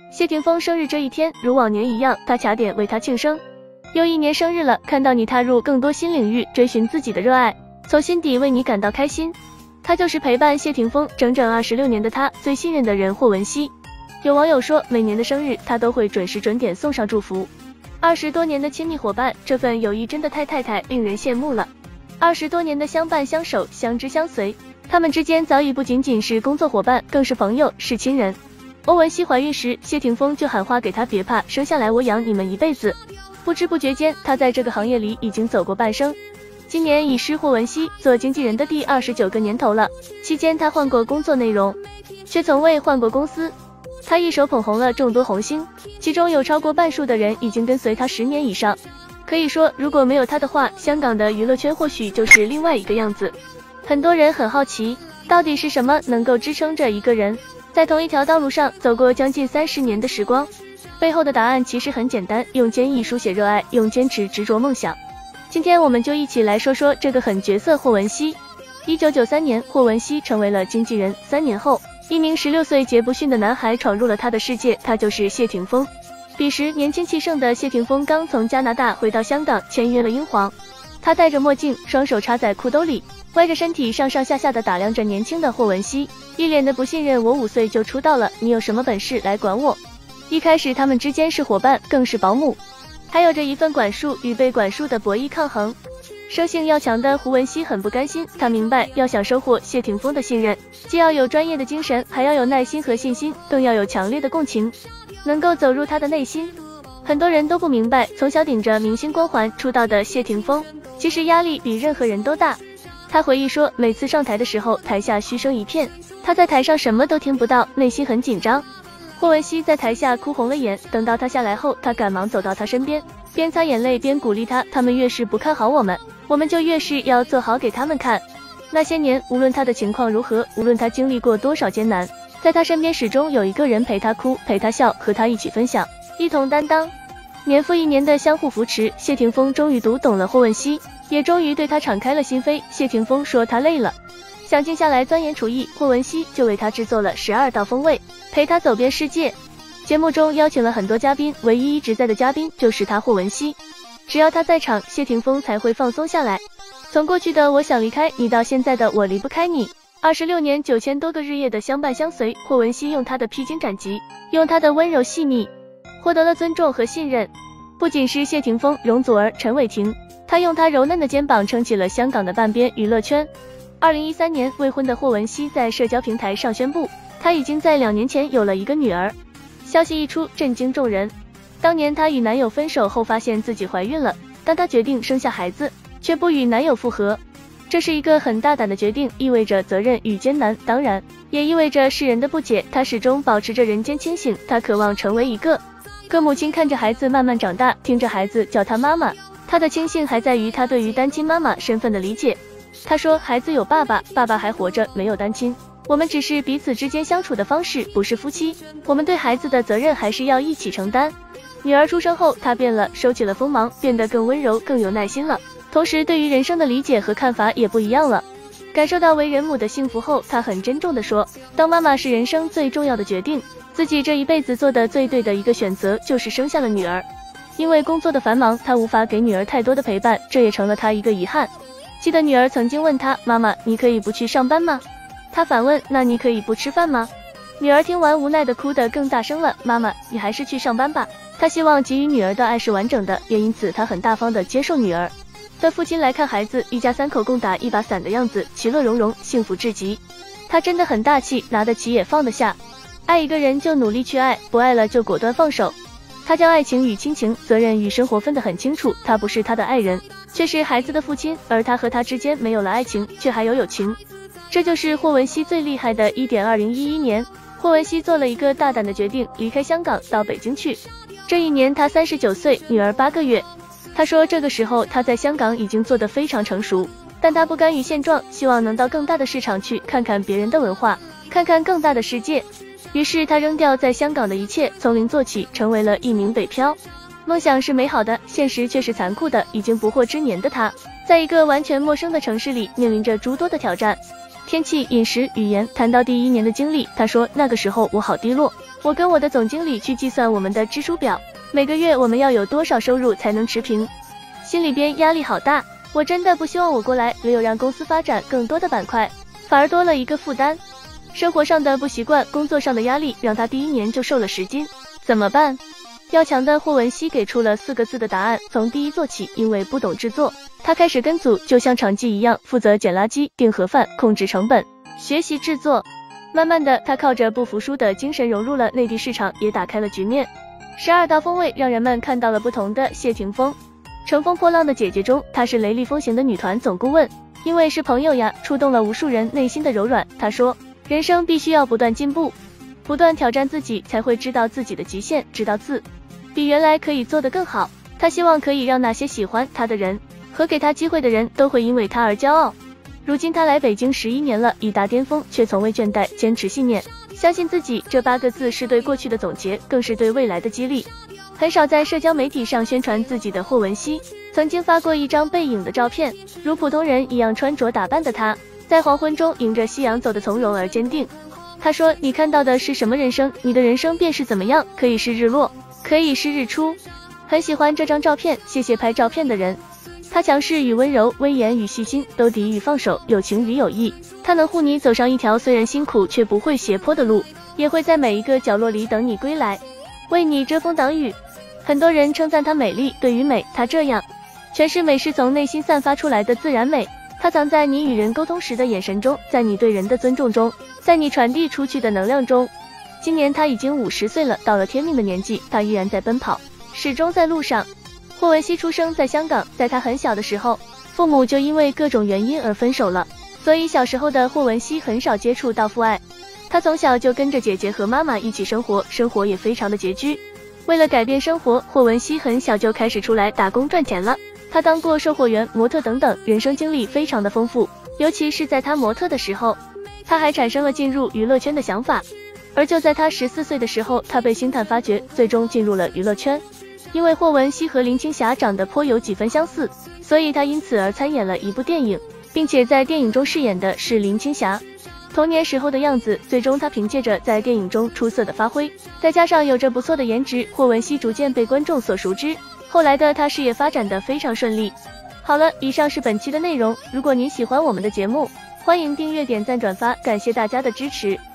谢霆锋生日这一天，如往年一样，他卡点为他庆生。又一年生日了，看到你踏入更多新领域，追寻自己的热爱，从心底为你感到开心。他就是陪伴谢霆锋整整26年的他最信任的人霍汶希。有网友说，每年的生日他都会准时准点送上祝福。20多年的亲密伙伴，这份友谊真的太令人羡慕了。20多年的相伴相守，相知相随，他们之间早已不仅仅是工作伙伴，更是朋友，是亲人。欧文希怀孕时，谢霆锋就喊话给她，别怕，生下来我养你们一辈子。不知不觉间，他在这个行业里已经走过半生。今年已是霍汶希做经纪人的第29个年头了，期间他换过工作内容，却从未换过公司。他一手捧红了众多红星，其中有超过半数的人已经跟随他10年以上。可以说，如果没有他的话，香港的娱乐圈或许就是另外一个样子。很多人很好奇，到底是什么能够支撑着一个人在同一条道路上走过将近30年的时光？背后的答案其实很简单，用坚毅书写热爱，用坚持执着梦想。今天我们就一起来说说这个狠角色霍汶希。1993年，霍汶希成为了经纪人，3年后，一名16岁桀不驯的男孩闯入了他的世界，他就是谢霆锋。彼时年轻气盛的谢霆锋刚从加拿大回到香港，签约了英皇。他戴着墨镜，双手插在裤兜里，歪着身体上下的打量着年轻的霍汶希，一脸的不信任。我5岁就出道了，你有什么本事来管我？一开始他们之间是伙伴，更是保姆，还有着一份管束与被管束的博弈抗衡。生性要强的胡文希很不甘心，他明白要想收获谢霆锋的信任，既要有专业的精神，还要有耐心和信心，更要有强烈的共情，能够走入他的内心。很多人都不明白，从小顶着明星光环出道的谢霆锋，其实压力比任何人都大。他回忆说，每次上台的时候，台下嘘声一片，他在台上什么都听不到，内心很紧张。霍汶希在台下哭红了眼，等到他下来后，他赶忙走到他身边，边擦眼泪边鼓励他，他们越是不看好我们就越是要做好给他们看。那些年，无论他的情况如何，无论他经历过多少艰难，在他身边始终有一个人陪他哭，陪他笑，和他一起分享，一同担当。年复一年的相互扶持，谢霆锋终于读懂了霍汶希，也终于对他敞开了心扉。谢霆锋说他累了，想静下来钻研厨艺，霍汶希就为他制作了12道风味，陪他走遍世界。节目中邀请了很多嘉宾，唯一一直在的嘉宾就是他霍汶希。只要他在场，谢霆锋才会放松下来。从过去的我想离开你到现在的我离不开你，26年9000多个日夜的相伴相随，霍汶希用他的披荆斩棘，用他的温柔细腻，获得了尊重和信任。不仅是谢霆锋、容祖儿、陈伟霆，他用他柔嫩的肩膀撑起了香港的半边娱乐圈。2013年，未婚的霍汶希在社交平台上宣布，她已经在2年前有了一个女儿。消息一出，震惊众人。当年她与男友分手后，发现自己怀孕了，当她决定生下孩子，却不与男友复合。这是一个很大胆的决定，意味着责任与艰难，当然也意味着世人的不解。她始终保持着人间清醒，她渴望成为一个母亲，看着孩子慢慢长大，听着孩子叫她妈妈。她的清醒还在于她对于单亲妈妈身份的理解。她说，孩子有爸爸，爸爸还活着，没有单亲，我们只是彼此之间相处的方式，不是夫妻，我们对孩子的责任还是要一起承担。女儿出生后，她变了，收起了锋芒，变得更温柔，更有耐心了，同时对于人生的理解和看法也不一样了。感受到为人母的幸福后，她很珍重地说，当妈妈是人生最重要的决定，自己这一辈子做的最对的一个选择就是生下了女儿。因为工作的繁忙，她无法给女儿太多的陪伴，这也成了她一个遗憾。记得女儿曾经问她，妈妈，你可以不去上班吗？她反问，那你可以不吃饭吗？女儿听完无奈的哭得更大声了，妈妈，你还是去上班吧。她希望给予女儿的爱是完整的，也因此她很大方地接受女儿的父亲来看孩子，一家3口共打一把伞的样子，其乐融融，幸福至极。她真的很大气，拿得起也放得下，爱一个人就努力去爱，不爱了就果断放手。他将爱情与亲情、责任与生活分得很清楚，他不是他的爱人，却是孩子的父亲，而他和他之间没有了爱情，却还有友情。这就是霍汶希最厉害的一点。2011年，霍汶希做了一个大胆的决定，离开香港到北京去。这一年他39岁，女儿8个月。他说这个时候他在香港已经做得非常成熟，但他不甘于现状，希望能到更大的市场去看看别人的文化，看看更大的世界。于是他扔掉在香港的一切，从零做起，成为了一名北漂。梦想是美好的，现实却是残酷的。已经不惑之年的他，在一个完全陌生的城市里，面临着诸多的挑战。天气、饮食、语言。谈到第1年的经历，他说那个时候我好低落， 我跟我的总经理去计算我们的支出表，每个月我们要有多少收入才能持平，心里边压力好大。我真的不希望我过来没有让公司发展更多的板块，反而多了一个负担。生活上的不习惯，工作上的压力，让他第1年就瘦了10斤。怎么办？要强的霍汶希给出了4个字的答案：从第一做起。因为不懂制作，他开始跟组，就像场记一样，负责捡垃圾、订盒饭、控制成本、学习制作。慢慢的，他靠着不服输的精神融入了内地市场，也打开了局面。12道锋味让人们看到了不同的谢霆锋。乘风破浪的姐姐中，她是雷厉风行的女团总顾问，因为是朋友呀，触动了无数人内心的柔软。她说，人生必须要不断进步，不断挑战自己，才会知道自己的极限，知道自比原来可以做得更好。她希望可以让那些喜欢她的人和给她机会的人都会因为她而骄傲。如今她来北京11年了，已达巅峰，却从未倦怠，坚持信念，相信自己。这8个字是对过去的总结，更是对未来的激励。很少在社交媒体上宣传自己的霍汶希，曾经发过一张背影的照片，如普通人一样穿着打扮的她，在黄昏中迎着夕阳走得从容而坚定。她说，你看到的是什么人生，你的人生便是怎么样，可以是日落，可以是日出。很喜欢这张照片，谢谢拍照片的人。他强势与温柔，威严与细心，都敌与放手，有情与有义。他能护你走上一条虽然辛苦却不会斜坡的路，也会在每一个角落里等你归来，为你遮风挡雨。很多人称赞她美丽，对于美，她这样全是美，是从内心散发出来的自然美。它藏在你与人沟通时的眼神中，在你对人的尊重中，在你传递出去的能量中。今年她已经50岁了，到了天命的年纪，她依然在奔跑，始终在路上。霍汶希出生在香港，在她很小的时候，父母就因为各种原因而分手了，所以小时候的霍汶希很少接触到父爱。她从小就跟着姐姐和妈妈一起生活，生活也非常的拮据。为了改变生活，霍汶希很小就开始出来打工赚钱了。她当过售货员、模特等等，人生经历非常的丰富。尤其是在她模特的时候，她还产生了进入娱乐圈的想法。而就在她14岁的时候，她被星探发掘，最终进入了娱乐圈。因为霍汶希和林青霞长得颇有几分相似，所以她因此而参演了一部电影，并且在电影中饰演的是林青霞童年时候的样子。最终她凭借着在电影中出色的发挥，再加上有着不错的颜值，霍汶希逐渐被观众所熟知。后来的她事业发展的非常顺利。好了，以上是本期的内容，如果您喜欢我们的节目，欢迎订阅、点赞、转发，感谢大家的支持。